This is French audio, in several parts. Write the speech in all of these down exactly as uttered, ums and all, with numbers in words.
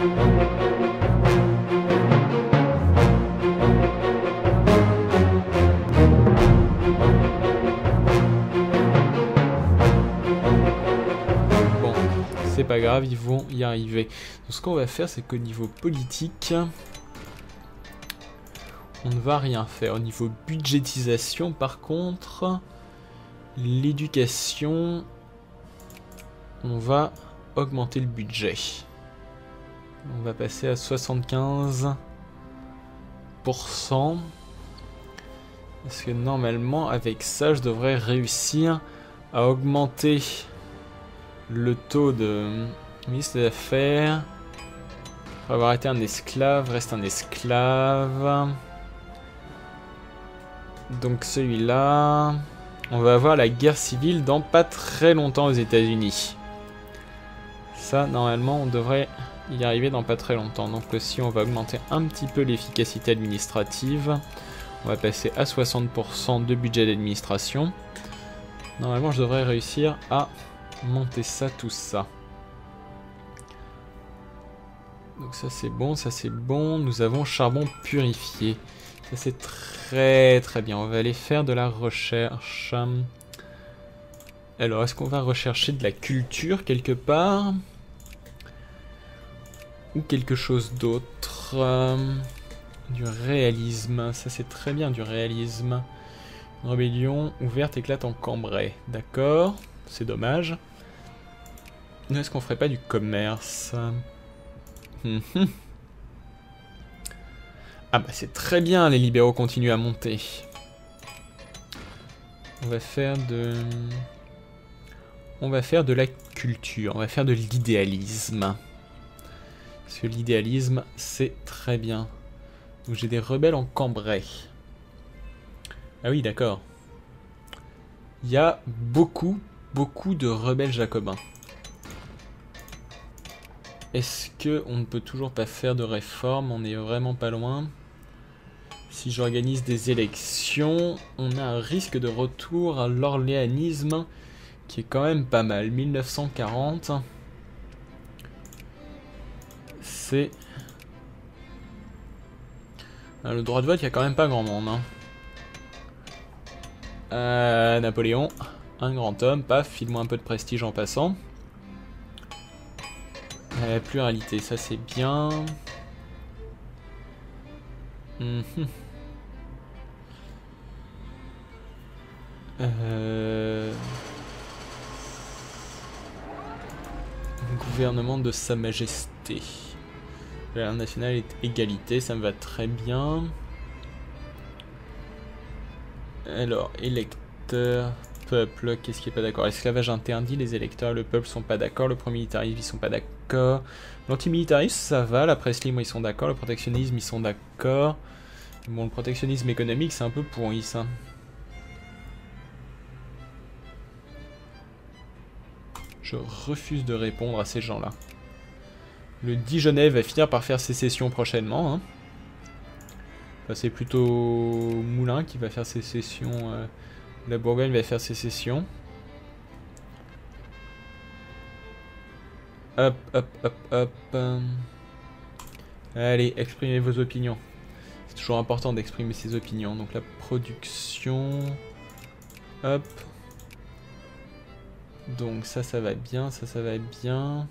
C'est pas grave, ils vont y arriver. Donc ce qu'on va faire, c'est qu'au niveau politique, on ne va rien faire. Au niveau budgétisation, par contre, l'éducation, on va augmenter le budget. On va passer à soixante-quinze pour cent. Parce que normalement, avec ça, je devrais réussir à augmenter le taux de ministre des Affaires. Pour avoir été un esclave, reste un esclave. Donc celui-là, on va avoir la guerre civile dans pas très longtemps aux États-Unis. Ça, normalement, on devrait y arriver dans pas très longtemps. Donc aussi, on va augmenter un petit peu l'efficacité administrative. On va passer à soixante pour cent de budget d'administration. Normalement, je devrais réussir à monter ça, tout ça. Donc ça c'est bon, ça c'est bon. Nous avons charbon purifié. Ça c'est très très bien. On va aller faire de la recherche. Alors, est-ce qu'on va rechercher de la culture quelque part? Ou quelque chose d'autre? euh, Du réalisme. Ça c'est très bien, du réalisme. Une rébellion ouverte éclate en Cambrai. D'accord, c'est dommage. Est-ce qu'on ferait pas du commerce? Mm-hmm. Ah bah c'est très bien, les libéraux continuent à monter. On va faire de... On va faire de la culture, on va faire de l'idéalisme. Parce que l'idéalisme, c'est très bien. Donc j'ai des rebelles en Cambrai. Ah oui, d'accord. Il y a beaucoup, beaucoup de rebelles jacobins. Est-ce que on ne peut toujours pas faire de réforme? On est vraiment pas loin. Si j'organise des élections, on a un risque de retour à l'orléanisme qui est quand même pas mal. mille neuf cent quarante. C'est... Ah, le droit de vote, il n'y a quand même pas grand monde. Hein. Euh, Napoléon, un grand homme, paf, file-moi un peu de prestige en passant. Euh, pluralité, ça c'est bien. Mmh. Euh... Gouvernement de Sa Majesté. La nationale est égalité, ça me va très bien. Alors, électeurs, peuple, qu'est-ce qui est pas d'accord? Esclavage interdit, les électeurs, le peuple sont pas d'accord, le pro-militarisme ils sont pas d'accord, l'antimilitarisme ça va, la presse libre ils sont d'accord, le protectionnisme ils sont d'accord. Bon, le protectionnisme économique c'est un peu pourri ça. Je refuse de répondre à ces gens-là. Le dit Genève va finir par faire sécession prochainement. Hein. Enfin, c'est plutôt Moulin qui va faire sécession. Euh, la Bourgogne va faire sécession. Hop, hop, hop, hop. Euh. Allez, exprimez vos opinions. C'est toujours important d'exprimer ses opinions. Donc la production... Hop. Donc ça, ça va bien, ça, ça va bien.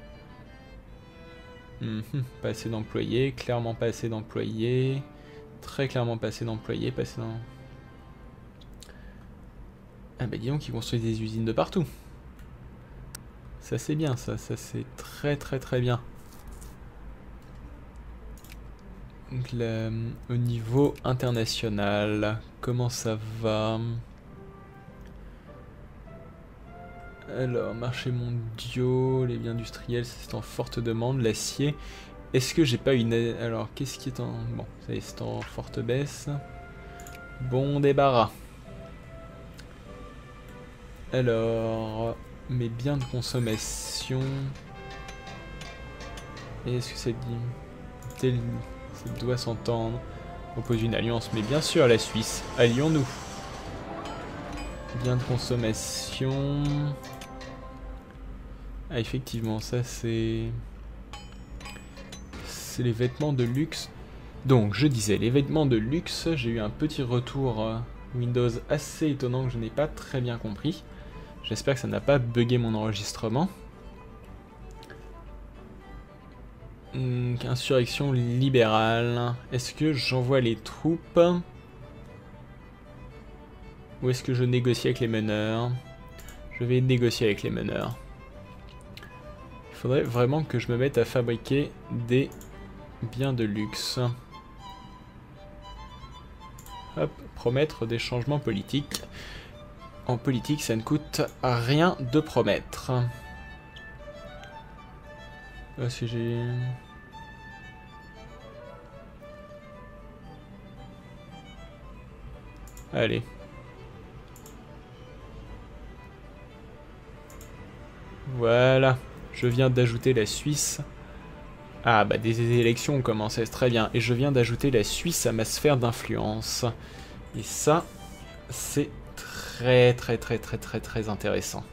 Mmh, pas assez d'employés, clairement pas assez d'employés. Très clairement pas assez d'employés, pas assez dans... Ah bah dis donc, ils construisent des usines de partout. Ça c'est bien, ça, ça c'est très très très bien. Donc là, au niveau international, comment ça va? Alors, marchés mondiaux, les biens industriels, c'est en forte demande, l'acier. Est-ce que j'ai pas une... Alors, qu'est-ce qui est en... Bon, ça y est, c'est en forte baisse. Bon débarras. Alors, mes biens de consommation... Est-ce que ça dit... Tel... Ça doit s'entendre. On propose une alliance, mais bien sûr, la Suisse. Allions-nous. Biens de consommation... Ah, effectivement, ça c'est... c'est les vêtements de luxe. Donc, je disais, les vêtements de luxe, j'ai eu un petit retour euh, Windows assez étonnant que je n'ai pas très bien compris. J'espère que ça n'a pas bugué mon enregistrement. Hum, insurrection libérale. Est-ce que j'envoie les troupes? Ou est-ce que je négocie avec les meneurs? Je vais négocier avec les meneurs. Il faudrait vraiment que je me mette à fabriquer des biens de luxe. Hop, promettre des changements politiques. En politique, ça ne coûte rien de promettre. Ah, si j'ai... Allez. Voilà. Je viens d'ajouter la Suisse. Ah, bah des élections ont commencé, c'est très bien. Et je viens d'ajouter la Suisse à ma sphère d'influence. Et ça, c'est très très très très très très intéressant.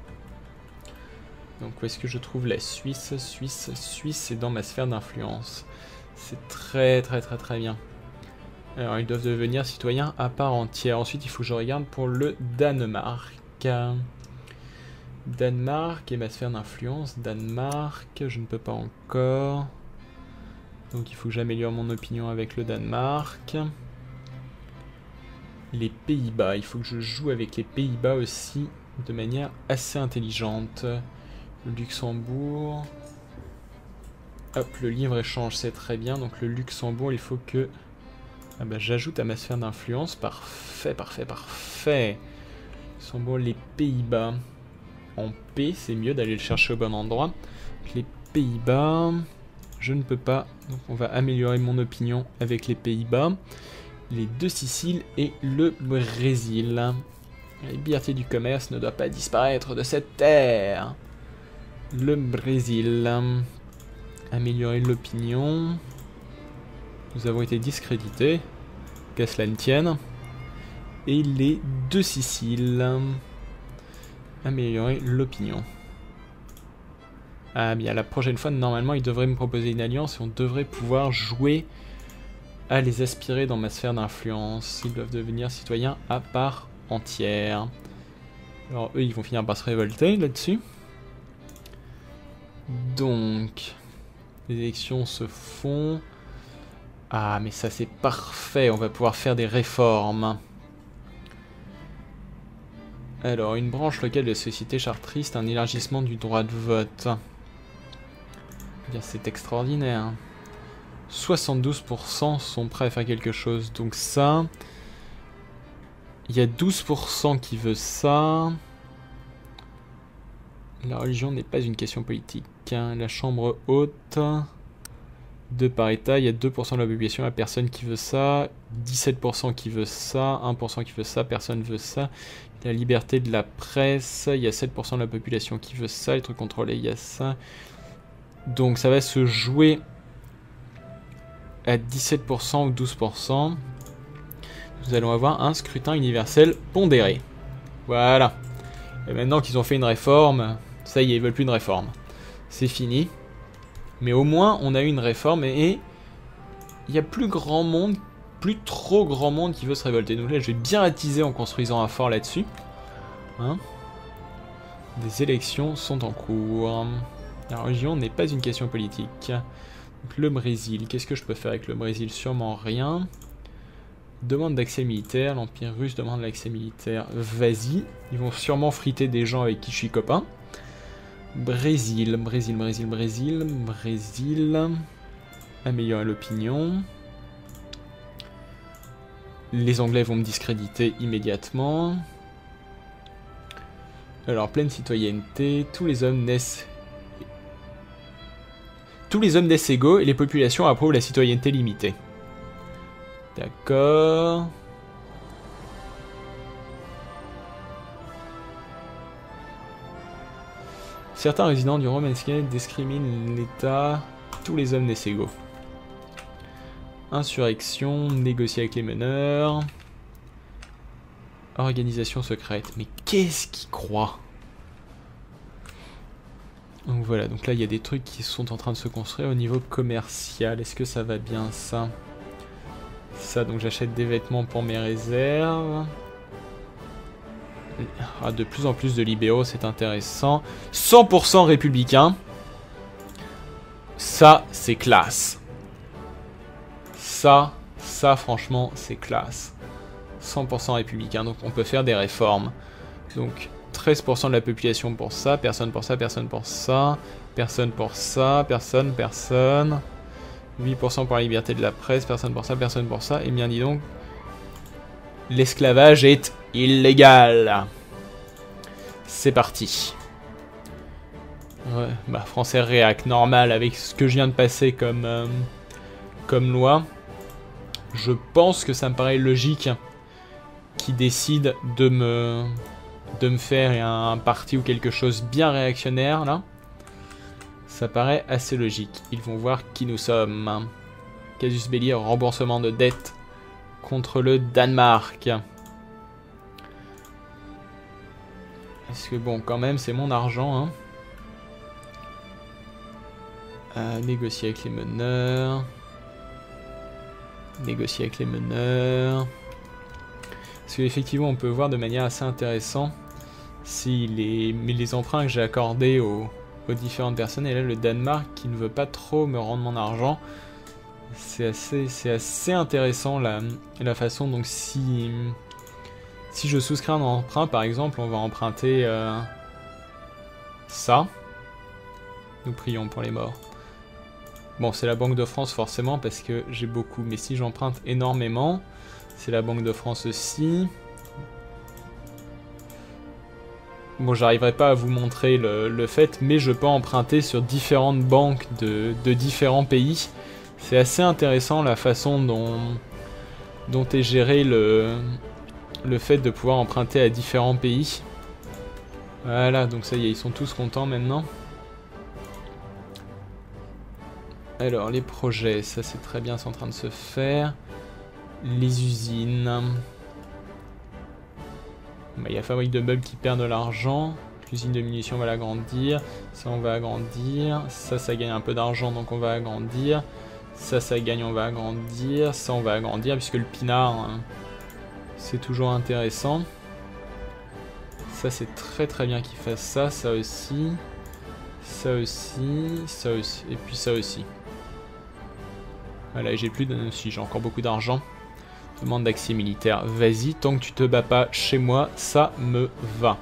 Donc où est-ce que je trouve la Suisse? Suisse, Suisse, c'est dans ma sphère d'influence. C'est très très très très bien. Alors ils doivent devenir citoyens à part entière. Ensuite il faut que je regarde pour le Danemark. Danemark et ma sphère d'influence. Danemark, je ne peux pas encore. Donc il faut que j'améliore mon opinion avec le Danemark. Les Pays-Bas, il faut que je joue avec les Pays-Bas aussi de manière assez intelligente. Le Luxembourg. Hop, le livre-échange, c'est très bien. Donc le Luxembourg, il faut que... Ah bah j'ajoute à ma sphère d'influence. Parfait, parfait, parfait. Luxembourg, les Pays-Bas. En paix, c'est mieux d'aller le chercher au bon endroit. Donc, les Pays-Bas, je ne peux pas. Donc on va améliorer mon opinion avec les Pays-Bas. Les deux Siciles et le Brésil. La liberté du commerce ne doit pas disparaître de cette terre. Le Brésil. Améliorer l'opinion. Nous avons été discrédités. Qu'à cela ne tienne. Et les deux Siciles. Améliorer l'opinion. Ah bien, la prochaine fois, normalement, ils devraient me proposer une alliance et on devrait pouvoir jouer à les aspirer dans ma sphère d'influence. Ils doivent devenir citoyens à part entière. Alors eux, ils vont finir par se révolter là-dessus. Donc, les élections se font. Ah, mais ça c'est parfait, on va pouvoir faire des réformes. Alors, une branche locale de la société chartriste, un élargissement du droit de vote. C'est extraordinaire. soixante-douze pour cent sont prêts à faire quelque chose. Donc ça... Il y a douze pour cent qui veut ça. La religion n'est pas une question politique. La chambre haute... De par état, il y a deux pour cent de la population, il n'y a personne qui veut ça. dix-sept pour cent qui veut ça. un pour cent qui veut ça, personne ne veut ça. La liberté de la presse, il y a sept pour cent de la population qui veut ça. Les trucs contrôlés, il y a ça. Donc ça va se jouer à dix-sept pour cent ou douze pour cent. Nous allons avoir un scrutin universel pondéré. Voilà. Et maintenant qu'ils ont fait une réforme, ça y est, ils veulent plus de réforme. C'est fini. Mais au moins, on a eu une réforme et il y a plus grand monde, plus trop grand monde qui veut se révolter. Donc là, je vais bien attiser en construisant un fort là-dessus. Hein? Des élections sont en cours. La religion n'est pas une question politique. Donc, le Brésil, qu'est-ce que je peux faire avec le Brésil? Sûrement rien. Demande d'accès militaire, l'Empire russe demande l'accès militaire. Vas-y, ils vont sûrement friter des gens avec qui je suis copain. Brésil, Brésil, Brésil, Brésil, Brésil. Améliorer l'opinion. Les Anglais vont me discréditer immédiatement. Alors, pleine citoyenneté. Tous les hommes naissent... Tous les hommes naissent égaux et les populations approuvent la citoyenneté limitée. D'accord... Certains résidents du Romanesque discriminent l'État. Tous les hommes naissent égaux. Insurrection, négocier avec les meneurs. Organisation secrète. Mais qu'est-ce qu'ils croient? Donc voilà, donc là il y a des trucs qui sont en train de se construire au niveau commercial. Est-ce que ça va bien ça? Ça, donc j'achète des vêtements pour mes réserves. Ah, de plus en plus de libéraux, c'est intéressant. cent pour cent républicain. Ça, c'est classe. Ça, ça franchement, c'est classe. cent pour cent républicain, donc on peut faire des réformes. Donc treize pour cent de la population pour ça, personne pour ça, personne pour ça, personne pour ça, personne, personne. huit pour cent pour la liberté de la presse, personne pour ça, personne pour ça. Et bien dis donc, l'esclavage est illégal. C'est parti. Ouais, bah français réac, normal, avec ce que je viens de passer comme, euh, comme loi. Je pense que ça me paraît logique qu'ils décident de me, de me faire un, un parti ou quelque chose bien réactionnaire, là. Ça paraît assez logique. Ils vont voir qui nous sommes. Casus belli, remboursement de dette contre le Danemark. Est-ce que bon, quand même, c'est mon argent, hein. Euh, négocier avec les meneurs. Négocier avec les meneurs. Parce qu'effectivement, on peut voir de manière assez intéressante si les, les emprunts que j'ai accordés aux, aux différentes personnes. Et là, le Danemark qui ne veut pas trop me rendre mon argent. C'est assez, c'est assez intéressant la, la façon. Donc, si, si je souscris un emprunt, par exemple, on va emprunter euh, ça. Nous prions pour les morts. Bon, c'est la Banque de France forcément parce que j'ai beaucoup. Mais si j'emprunte énormément, c'est la Banque de France aussi. Bon, j'arriverai pas à vous montrer le, le fait, mais je peux emprunter sur différentes banques de, de différents pays. C'est assez intéressant la façon dont, dont est géré le, le fait de pouvoir emprunter à différents pays. Voilà, donc ça y est, ils sont tous contents maintenant. Alors, les projets, ça c'est très bien, c'est en train de se faire. Les usines. Bah, il y a fabrique de meubles qui perd de l'argent. L'usine de munitions, on va l'agrandir. Ça, on va agrandir. Ça, ça gagne un peu d'argent, donc on va agrandir. Ça, ça gagne, on va agrandir. Ça, on va agrandir, puisque le pinard, hein, c'est toujours intéressant. Ça, c'est très très bien qu'il fasse ça. Ça aussi. Ça aussi. Ça aussi. Et puis ça aussi. Voilà, j'ai plus de... Si, j'ai encore beaucoup d'argent. Demande d'accès militaire. Vas-y, tant que tu te bats pas chez moi, ça me va.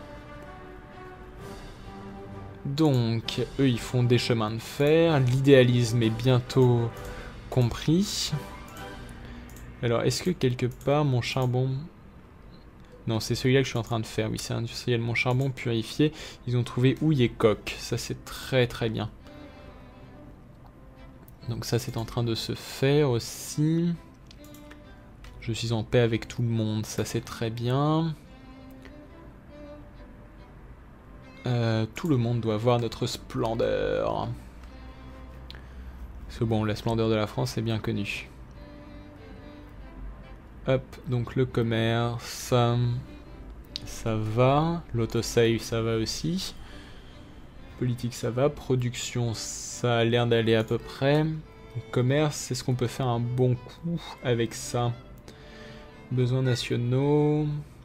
Donc, eux, ils font des chemins de fer. L'idéalisme est bientôt compris. Alors, est-ce que quelque part, mon charbon... Non, c'est celui-là que je suis en train de faire. Oui, c'est industriel. Mon charbon purifié. Ils ont trouvé houille et coque. Ça, c'est très très bien. Donc ça, c'est en train de se faire aussi. Je suis en paix avec tout le monde. Ça, c'est très bien. Euh, tout le monde doit voir notre splendeur. Parce que bon, la splendeur de la France est bien connue. Hop, donc le commerce, ça, ça va. L'autosave, ça va aussi. Politique, ça va. Production, ça a l'air d'aller à peu près. Commerce, est-ce qu'on peut faire un bon coup avec ça? Besoins nationaux.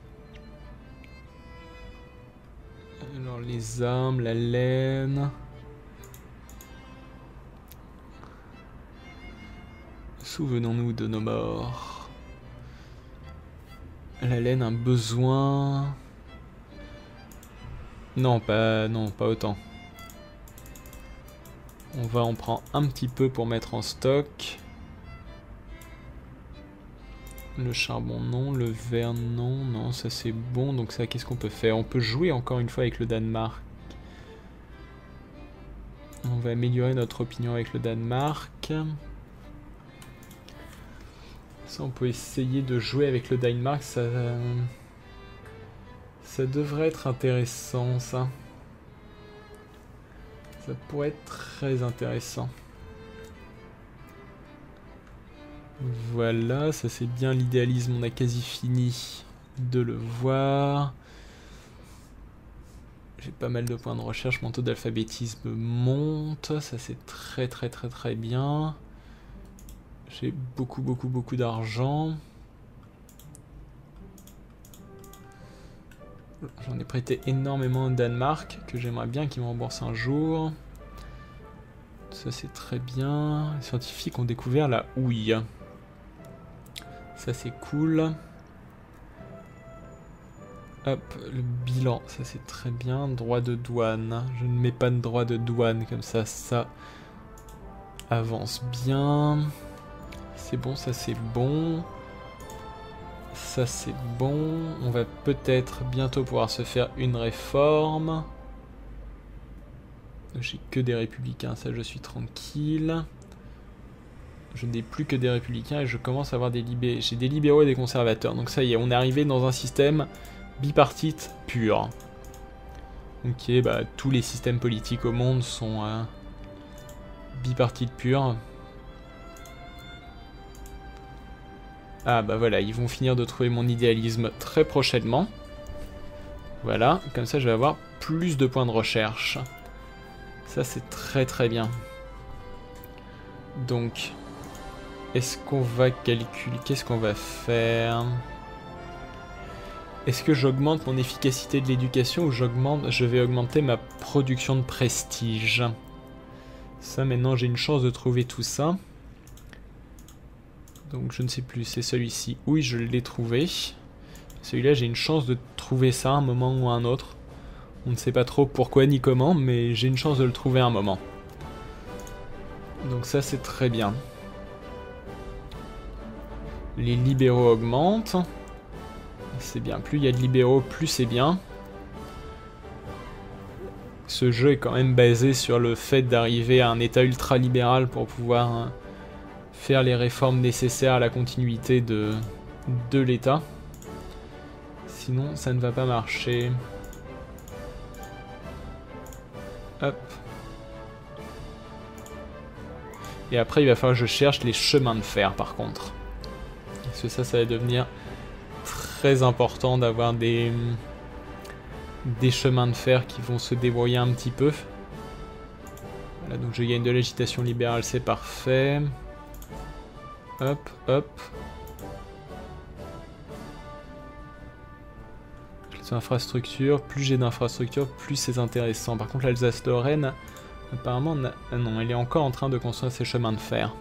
Alors les armes, la laine. Souvenons-nous de nos morts. La laine, un besoin. Non, pas, non, pas autant. On va en prendre un petit peu pour mettre en stock. Le charbon non, le verre non, non, ça c'est bon. Donc ça, qu'est-ce qu'on peut faire? On peut jouer encore une fois avec le Danemark. On va améliorer notre opinion avec le Danemark. Ça, on peut essayer de jouer avec le Danemark. Ça, ça devrait être intéressant, ça. Ça pourrait être très intéressant. Voilà, ça c'est bien l'idéalisme, on a quasi fini de le voir. J'ai pas mal de points de recherche, mon taux d'alphabétisme monte, ça c'est très très très très bien. J'ai beaucoup beaucoup beaucoup d'argent. J'en ai prêté énormément au Danemark, que j'aimerais bien qu'ils me remboursent un jour. Ça c'est très bien. Les scientifiques ont découvert la houille. Ça c'est cool. Hop, le bilan, ça c'est très bien. Droit de douane. Je ne mets pas de droit de douane, comme ça, ça avance bien. C'est bon, ça c'est bon. Ça c'est bon. On va peut-être bientôt pouvoir se faire une réforme. J'ai que des républicains, ça je suis tranquille. Je n'ai plus que des républicains et je commence à avoir des libéraux. J'ai des libéraux et des conservateurs. Donc ça y est, on est arrivé dans un système bipartite pur. Ok, bah tous les systèmes politiques au monde sont euh, bipartite pur. Ah bah voilà, ils vont finir de trouver mon idéalisme très prochainement. Voilà, comme ça je vais avoir plus de points de recherche. Ça c'est très très bien. Donc, est-ce qu'on va calculer, qu'est-ce qu'on va faire? Est-ce que j'augmente mon efficacité de l'éducation ou j'augmente, je vais augmenter ma production de prestige? Ça maintenant j'ai une chance de trouver tout ça. Donc je ne sais plus, c'est celui-ci. Oui, je l'ai trouvé. Celui-là j'ai une chance de trouver ça à un moment ou à un autre. On ne sait pas trop pourquoi ni comment, mais j'ai une chance de le trouver à un moment. Donc ça c'est très bien. Les libéraux augmentent. C'est bien, plus il y a de libéraux, plus c'est bien. Ce jeu est quand même basé sur le fait d'arriver à un état ultra-libéral pour pouvoir faire les réformes nécessaires à la continuité de, de l'état. Sinon ça ne va pas marcher. Hop. Et après il va falloir que je cherche les chemins de fer par contre. Parce que ça, ça va devenir très important d'avoir des, des chemins de fer qui vont se débrouiller un petit peu. Voilà, donc je gagne de l'agitation libérale, c'est parfait. Hop, hop. Les infrastructures, plus j'ai d'infrastructures, plus c'est intéressant. Par contre, l'Alsace-Lorraine, apparemment, non, elle est encore en train de construire ses chemins de fer.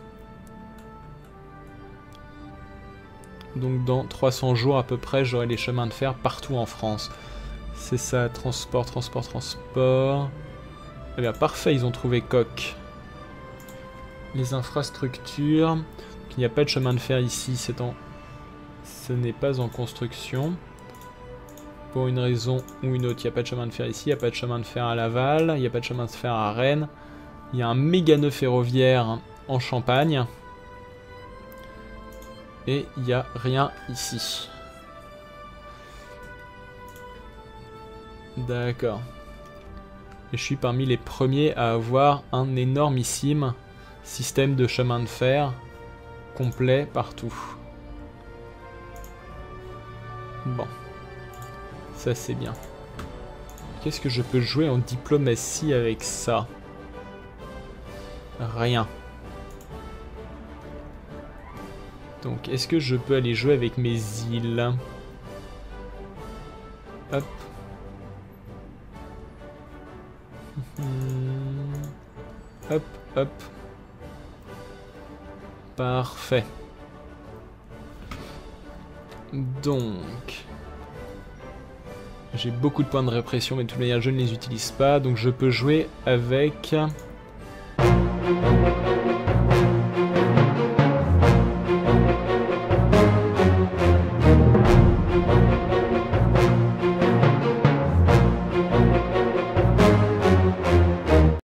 Donc dans trois cents jours à peu près, j'aurai les chemins de fer partout en France. C'est ça, transport, transport, transport. Eh bien parfait, ils ont trouvé Koch. Les infrastructures. Il n'y a pas de chemin de fer ici, c'est en... ce n'est pas en construction. Pour une raison ou une autre, il n'y a pas de chemin de fer ici, il n'y a pas de chemin de fer à Laval, il n'y a pas de chemin de fer à Rennes. Il y a un méga nœud ferroviaire en Champagne. Et il n'y a rien ici. D'accord. Et je suis parmi les premiers à avoir un énormissime système de chemin de fer complet partout. Bon. Ça c'est bien. Qu'est-ce que je peux jouer en diplomatie avec ça? Rien. Donc, est-ce que je peux aller jouer avec mes îles? Hop. Hop, hop. Parfait. Donc... j'ai beaucoup de points de répression, mais de toute manière, je ne les utilise pas. Donc, je peux jouer avec...